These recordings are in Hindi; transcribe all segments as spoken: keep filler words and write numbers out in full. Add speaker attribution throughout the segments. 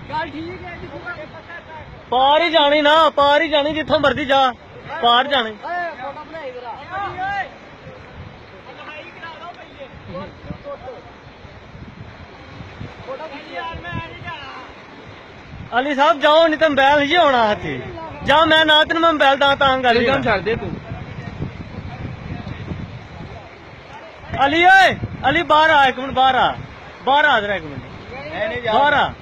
Speaker 1: पार ही जानी ना, पार ही जानी, जिथों मर्जी जा, पार जाने। अली साहब जाओ, नहीं तो मोबाइल नहीं होना हाथी। जा मैं ना तेन मैं मोबाइल दा तां गल छड़ दे तू। अली ओए, अली बाहर आ, एक मिनट बाहर आ, बाहर आ जरा एक मिनट, बाहर आ।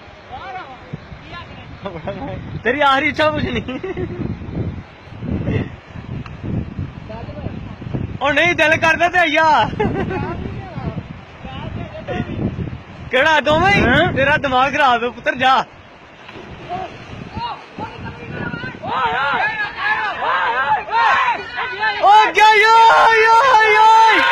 Speaker 1: तेरी आखिरी इच्छा कुछ नहीं? और नहीं दिल करता ते आइया केड़ा दो में तेरा दिमाग खराब है पुत्र, जा। ओ क्या यो यो यो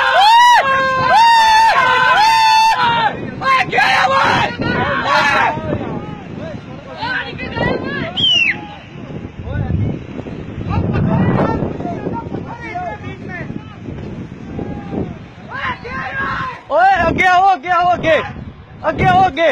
Speaker 1: ओए अगे आओ, अगे आओ, अगे अगे आओ, अगे।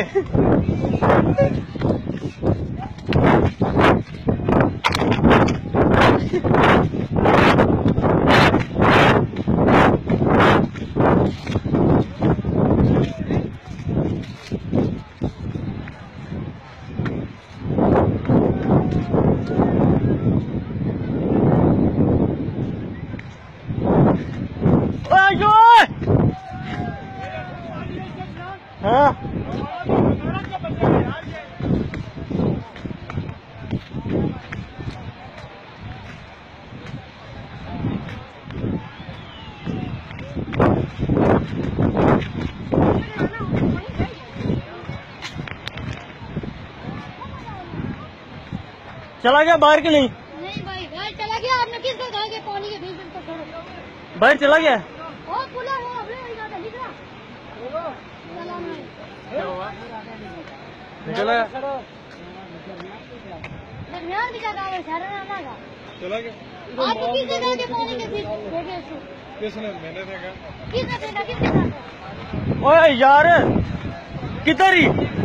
Speaker 1: हाँ चला गया बाहर के नहीं?
Speaker 2: नहीं भाई, भाई चला गया। आपने किसको कहा कि पानी के बीच में तो छोड़ो?
Speaker 1: बाहर चला गया।
Speaker 2: ओ पुला वो अबे इधर दिख रहा। चला नहीं।
Speaker 1: चला
Speaker 2: दरमियान भी जगह है, शहर में आना का।
Speaker 3: चला गया।
Speaker 2: आपने किसको कहा कि पानी के बीच फेंके इसको?
Speaker 3: किसने? मैंने फेंका।
Speaker 2: किसने फेंका? किसने फेंका?
Speaker 1: ओए यार किधर ही